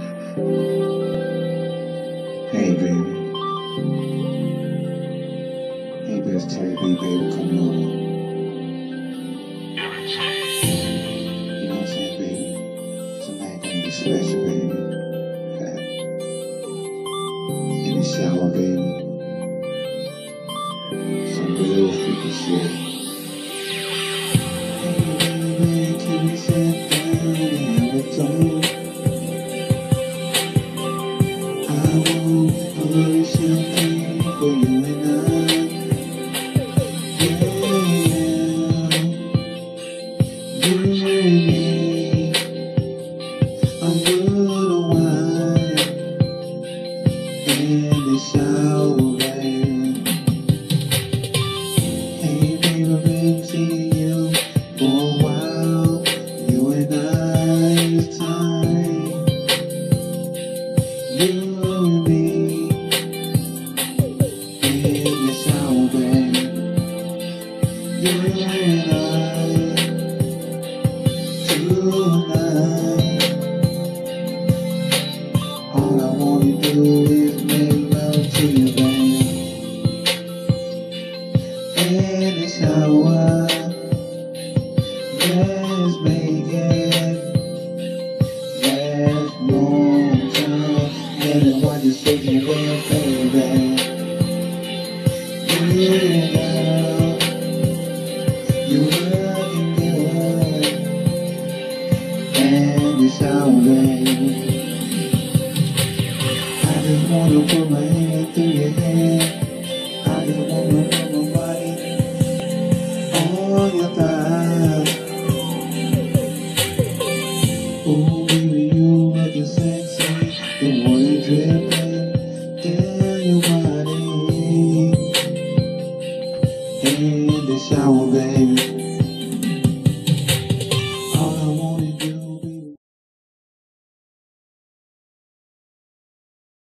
Hey baby, hey baby, tell me baby, come over. You know what I'm saying, baby? Tonight gonna be special, baby. In the shower, baby. Some real freaky shit. Hey baby, can we sit down and have a talk? I want a little champagne for you and I. Yeah, you and me. I'm good on wine in the shower, babe. Hey baby, I've been seeing you for a while. You and I, it's time. You and me in the shower, babe. You and I tonight. All I wanna do is make love to you, babe. In the shower, let's make it last long time. Let it watch you shake your way, baby. You know, you looking good. And the shower, baby. I just wanna put my hand through your hair. I just wanna put my body on your thighs. Oh baby, you looking sexy. The water dripping down your body. In the shower, baby.